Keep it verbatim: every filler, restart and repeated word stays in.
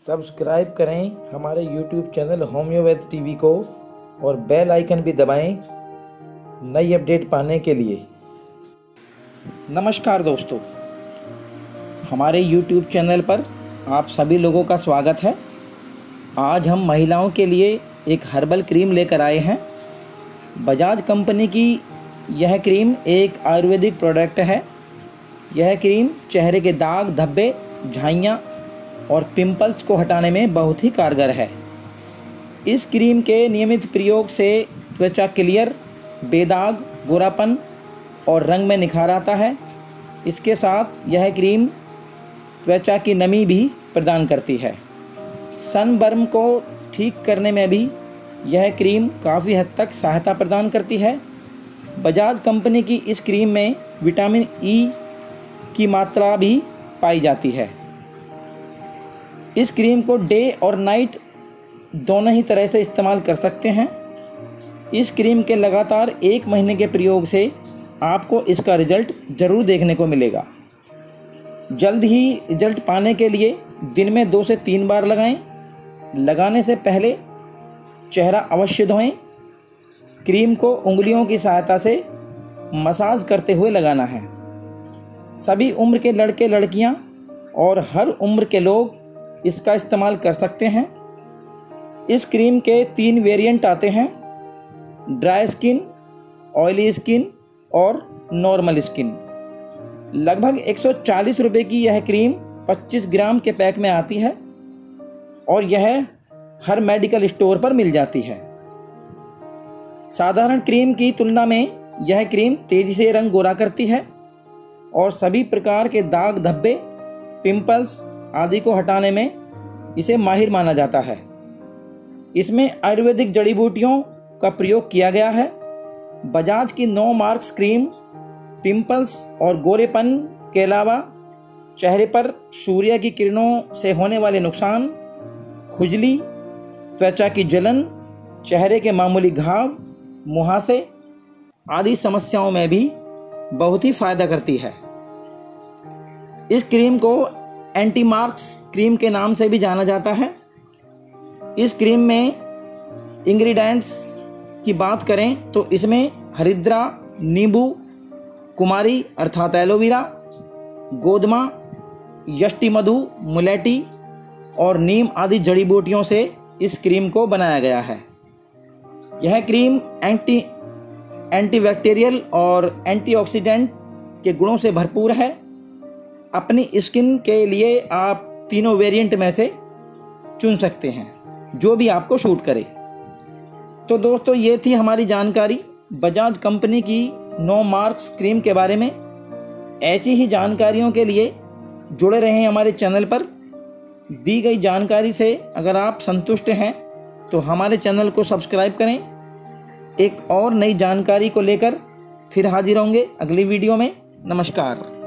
Subscribe करें हमारे YouTube channel homeopath TV को और बेल आइकन भी दबाएं नई अपडेट पाने के लिए। नमस्कार दोस्तों, हमारे यूट्यूब चैनल पर आप सभी लोगों का स्वागत है। आज हम महिलाओं के लिए एक हर्बल क्रीम लेकर आए हैं। बजाज कंपनी की यह क्रीम एक आयुर्वेदिक प्रोडक्ट है। यह क्रीम चेहरे के दाग, धब्बे, झाइयाँ और पिंपल्स को हटाने में बहुत ही कारगर है। इस क्रीम के नियमित प्रयोग से त्वचा क्लियर, बेदाग, गोरापन और रंग में निखार आता है। इसके साथ यह क्रीम त्वचा की नमी भी प्रदान करती है। सनबर्न को ठीक करने में भी यह क्रीम काफ़ी हद तक सहायता प्रदान करती है। बजाज कंपनी की इस क्रीम में विटामिन ई की मात्रा भी पाई जाती है। इस क्रीम को डे और नाइट दोनों ही तरह से इस्तेमाल कर सकते हैं। इस क्रीम के लगातार एक महीने के प्रयोग से आपको इसका रिजल्ट ज़रूर देखने को मिलेगा। जल्द ही रिजल्ट पाने के लिए दिन में दो से तीन बार लगाएं। लगाने से पहले चेहरा अवश्य धोएं। क्रीम को उंगलियों की सहायता से मसाज करते हुए लगाना है। सभी उम्र के लड़के लड़कियां और हर उम्र के लोग इसका इस्तेमाल कर सकते हैं। इस क्रीम के तीन वेरिएंट आते हैं: ड्राई स्किन, ऑयली स्किन और नॉर्मल स्किन। लगभग एक सौ चालीस रुपये की यह क्रीम पच्चीस ग्राम के पैक में आती है और यह हर मेडिकल स्टोर पर मिल जाती है। साधारण क्रीम की तुलना में यह क्रीम तेज़ी से रंग गोरा करती है और सभी प्रकार के दाग, धब्बे, पिंपल्स आदि को हटाने में इसे माहिर माना जाता है। इसमें आयुर्वेदिक जड़ी बूटियों का प्रयोग किया गया है। बजाज की नो मार्क्स क्रीम पिंपल्स और गोरेपन के अलावा चेहरे पर सूर्य की किरणों से होने वाले नुकसान, खुजली, त्वचा की जलन, चेहरे के मामूली घाव, मुहासे आदि समस्याओं में भी बहुत ही फायदा करती है। इस क्रीम को एंटी मार्क्स क्रीम के नाम से भी जाना जाता है। इस क्रीम में इंग्रेडिएंट्स की बात करें तो इसमें हरिद्रा, नींबू, कुमारी अर्थात एलोवेरा, गोदमा, यष्टि मधु, मुलेठी और नीम आदि जड़ी बूटियों से इस क्रीम को बनाया गया है। यह क्रीम एंटी एंटीबैक्टीरियल और एंटीऑक्सीडेंट के गुणों से भरपूर है। अपनी स्किन के लिए आप तीनों वेरिएंट में से चुन सकते हैं, जो भी आपको सूट करे। तो दोस्तों, ये थी हमारी जानकारी बजाज कंपनी की नो मार्क्स क्रीम के बारे में। ऐसी ही जानकारियों के लिए जुड़े रहें हमारे चैनल पर। दी गई जानकारी से अगर आप संतुष्ट हैं तो हमारे चैनल को सब्सक्राइब करें। एक और नई जानकारी को लेकर फिर हाजिर होंगे अगली वीडियो में। नमस्कार।